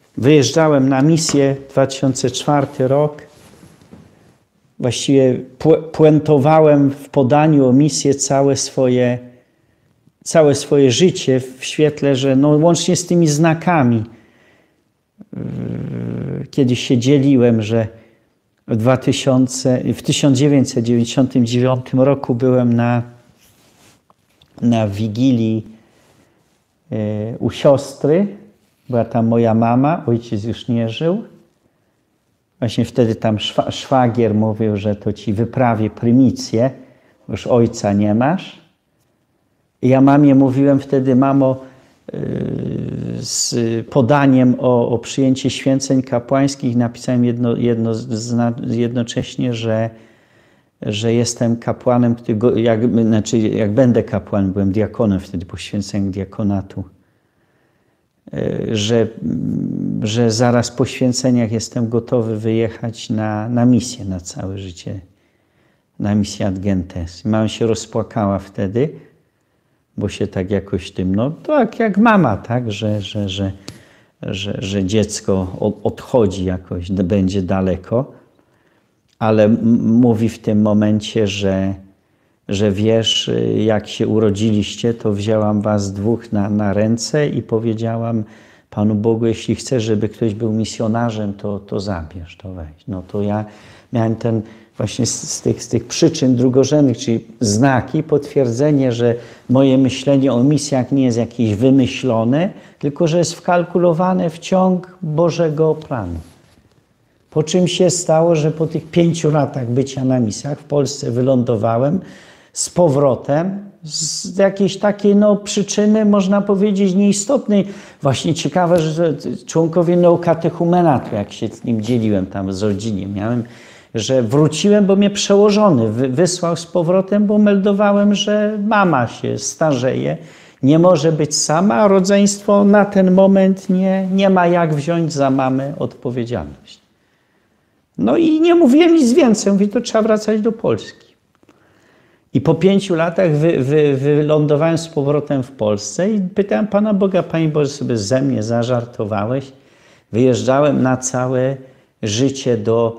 wyjeżdżałem na misję 2004 rok. Właściwie puentowałem w podaniu o misję całe swoje życie w świetle, że no, łącznie z tymi znakami. Kiedyś się dzieliłem, że w 1999 roku byłem na Wigilii u siostry. Była tam moja mama, ojciec już nie żył. Właśnie wtedy tam szwagier mówił, że to ci wyprawię prymicję, bo już ojca nie masz. I ja mamie mówiłem wtedy, mamo, z podaniem o przyjęcie święceń kapłańskich napisałem jednocześnie, że jestem kapłanem, jak będę kapłanem, byłem diakonem wtedy po święceniu diakonatu, że zaraz po święceniach jestem gotowy wyjechać na misję na całe życie, na misję ad gentes. Mama się rozpłakała wtedy, bo się tak jakoś tym, no tak jak mama, tak, że dziecko odchodzi jakoś, będzie daleko, ale mówi w tym momencie, że wiesz, jak się urodziliście, to wzięłam was dwóch na ręce i powiedziałam Panu Bogu, jeśli chcesz, żeby ktoś był misjonarzem, to zabierz, to weź. No to ja miałem właśnie z tych przyczyn drugorzędnych, czyli znaki, potwierdzenie, że moje myślenie o misjach nie jest jakieś wymyślone, tylko że jest wkalkulowane w ciąg Bożego planu. Po czym się stało, że po tych 5 latach bycia na misjach w Polsce wylądowałem z powrotem z jakiejś takiej przyczyny, można powiedzieć, nieistotnej. Właśnie ciekawe, że członkowie neokatechumenatu, jak się z nim dzieliłem tam z rodzinie, miałem, że wróciłem, bo mnie przełożony wysłał z powrotem, bo meldowałem, że mama się starzeje, nie może być sama, a rodzeństwo na ten moment nie ma jak wziąć za mamę odpowiedzialność. No i nie mówiłem nic więcej, mówię, to trzeba wracać do Polski. I po 5 latach wylądowałem z powrotem w Polsce i pytałem Pana Boga, Panie Boże, sobie ze mnie zażartowałeś. Wyjeżdżałem na całe życie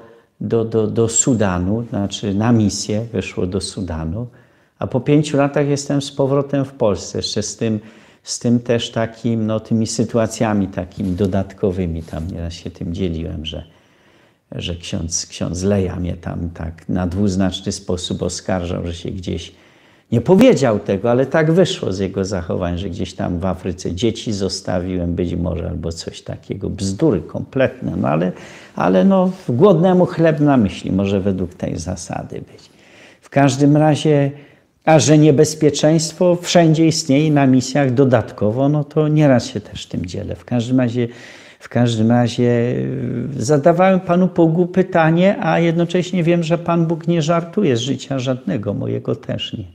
do Sudanu, znaczy na misję, wyszło do Sudanu, a po 5 latach jestem z powrotem w Polsce, jeszcze z tym też takim, tymi sytuacjami takimi dodatkowymi, tam nieraz się tym dzieliłem, że ksiądz Leja mnie tam tak na dwuznaczny sposób oskarżał, że się gdzieś nie powiedział tego, ale tak wyszło z jego zachowań, że gdzieś tam w Afryce dzieci zostawiłem, być może, albo coś takiego, bzdury kompletne, ale głodnemu chleb na myśli, może według tej zasady być. W każdym razie, a że niebezpieczeństwo wszędzie istnieje na misjach dodatkowo, to nieraz się też tym dzielę. W każdym razie zadawałem Panu Bogu pytanie, a jednocześnie wiem, że Pan Bóg nie żartuje z życia żadnego, mojego też nie.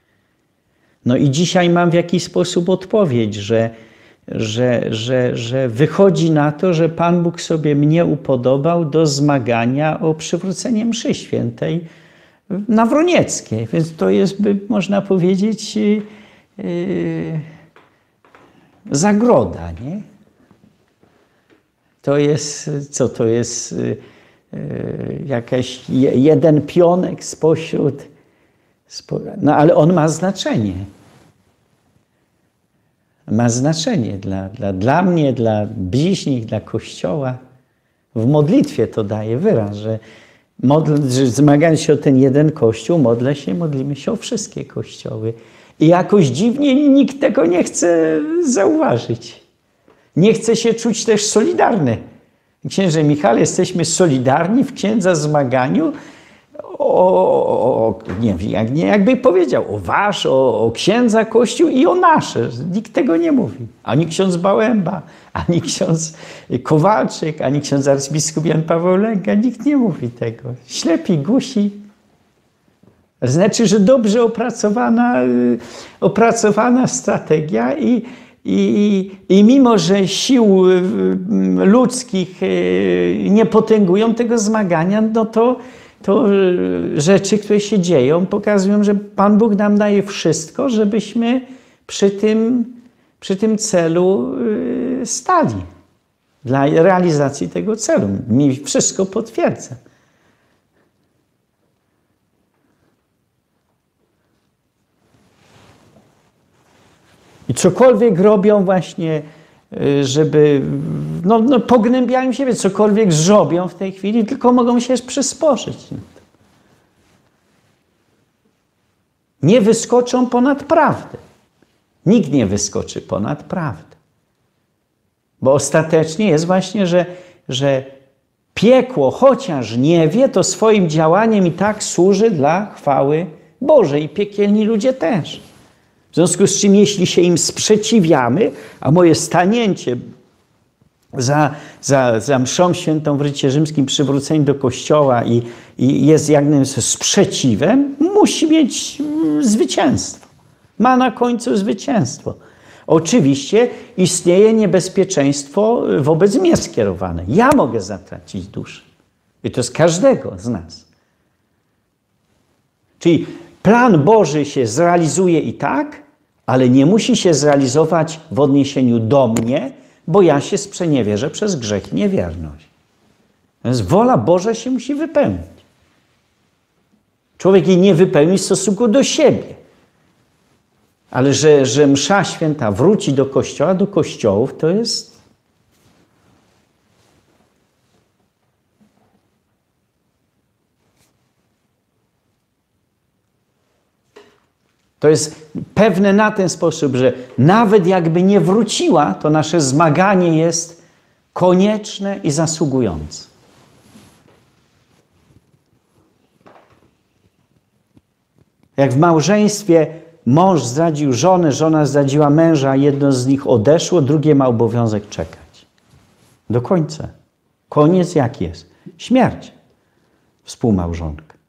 No i dzisiaj mam w jakiś sposób odpowiedź, że wychodzi na to, że Pan Bóg sobie mnie upodobał do zmagania o przywrócenie mszy świętej na Wronieckiej. Więc to jest, można powiedzieć, zagroda, nie? To jest, co to jest, jakaś jeden pionek spośród, ale on ma znaczenie. Ma znaczenie dla mnie, dla bliźnich, dla Kościoła. W modlitwie to daje wyraz, że zmagając się o ten jeden Kościół, modlimy się o wszystkie Kościoły. I jakoś dziwnie nikt tego nie chce zauważyć. Nie chce się czuć też solidarny. Księże Michale, jesteśmy solidarni w księdza zmaganiu jakby powiedział, o księdza Kościół i o nasze. Nikt tego nie mówi. Ani ksiądz Bałęba, ani ksiądz Kowalczyk, ani ksiądz arcybiskup Jan Paweł Lęga. Nikt nie mówi tego. Ślepi, głusi. Znaczy, że dobrze opracowana strategia i mimo, że sił ludzkich nie potęgują tego zmagania, to rzeczy, które się dzieją, pokazują, że Pan Bóg nam daje wszystko, żebyśmy przy tym celu stali. dla realizacji tego celu. Mi wszystko potwierdza. I cokolwiek robią właśnie, żeby, pognębiają siebie, cokolwiek zrobią w tej chwili, tylko mogą się przysporzyć. Nie wyskoczą ponad prawdę. Nikt nie wyskoczy ponad prawdę. Bo ostatecznie jest właśnie, że piekło, chociaż nie wie, to swoim działaniem i tak służy dla chwały Bożej. I piekielni ludzie też. W związku z czym, jeśli się im sprzeciwiamy, a moje stanięcie za mszą świętą w rycie rzymskim, przywrócenie do Kościoła i jest jakimś sprzeciwem, musi mieć zwycięstwo. Ma na końcu zwycięstwo. Oczywiście istnieje niebezpieczeństwo wobec mnie skierowane. Ja mogę zatracić duszę. I to jest każdego z nas. Czyli plan Boży się zrealizuje i tak, ale nie musi się zrealizować w odniesieniu do mnie, bo ja się sprzeniewierzę przez grzech i niewierność. Więc wola Boża się musi wypełnić. Człowiek jej nie wypełni w stosunku do siebie. Ale że msza święta wróci do Kościoła, do kościołów, to jest... To jest pewne na ten sposób, że nawet jakby nie wróciła, to nasze zmaganie jest konieczne i zasługujące. Jak w małżeństwie mąż zdradził żonę, żona zdradziła męża, jedno z nich odeszło, drugie ma obowiązek czekać. Do końca. Koniec jaki jest? Śmierć współmałżonka.